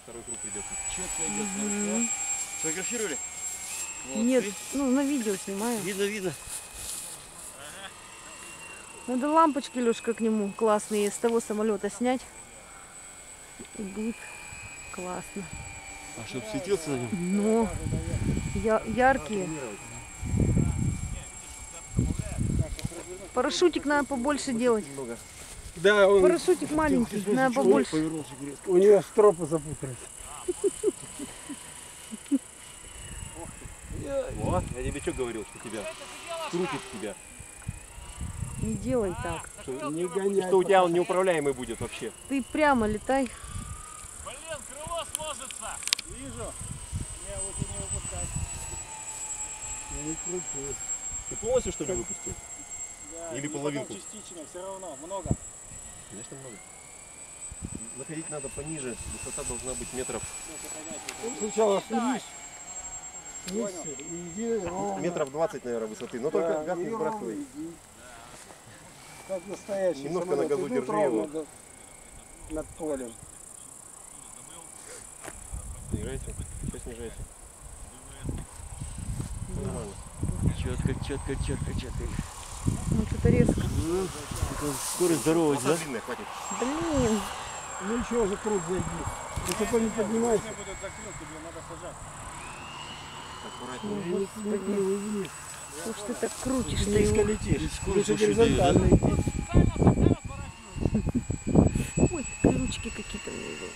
второй круг придется. Четко идет. Сфотографировали? Нет, ну на видео снимаю. Видно, видно. Надо лампочки, Лёшка, к нему классные с того самолета снять. И будет классно. А чтобы светился на нем? Но яркие. Парашютик надо побольше делать. Да, он Парашютик маленький, надо побольше. У нее стропы запутались. Вот, я тебе что говорил, что тебя крутит тебя. Не делай так. Что, Не гоняй. что у тебя он неуправляемый будет вообще. Ты прямо летай. Блин, крыло сложится. Вижу. Я лучше не выпускать. Не крути. Ты полностью что ли выпустил? Да, Или и половинку? потом частично, все равно, много. Конечно много. Находить надо пониже, высота должна быть метров. Сначала снизь. И иди ровно. Метров 20, наверное, высоты. Но Да, только газ и не ровно сбрасывай. иди. Как настоящий Немножко самолет. на газу Идут держи ровно его. над полем. Снижайте. Все снижайте. Нормально. Четко. Ну что-то резко. Скорость здоровая, да? Длинная, хватит. Блин. Ну еще за круг зайди. Высоко не поднимайся. Если будет закрыт, тебе надо сажать. Аккуратнее. Ну, господи. Что ж ты так крутишь-то Низко его? летишь. Скорость Лучше очень горизонтально идти. Ой, колючки какие-то у него.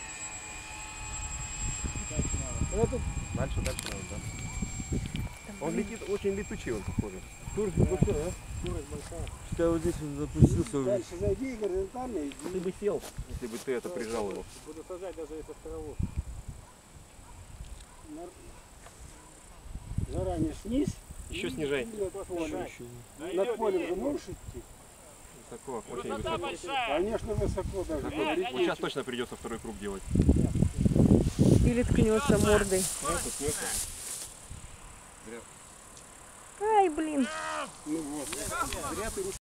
Это Дальше надо, да? Он летит очень летучий, он похоже. скорость большая, а? Скорость большая. Что вот здесь он запустился уже. Дальше зайди горизонтально и Ты бы сел, если бы ты это прижал его. Буду сажать даже если в траву. заранее снизь. Еще снижай. Над полем. Да Над идет, полем идет. же можешь идти? Высоко, очень Высота высоко. большая. Конечно, высоко даже. Вот сейчас точно придется второй круг делать. Или ткнется мордой. Снется. Ай, блин. Ну вот. Зря ты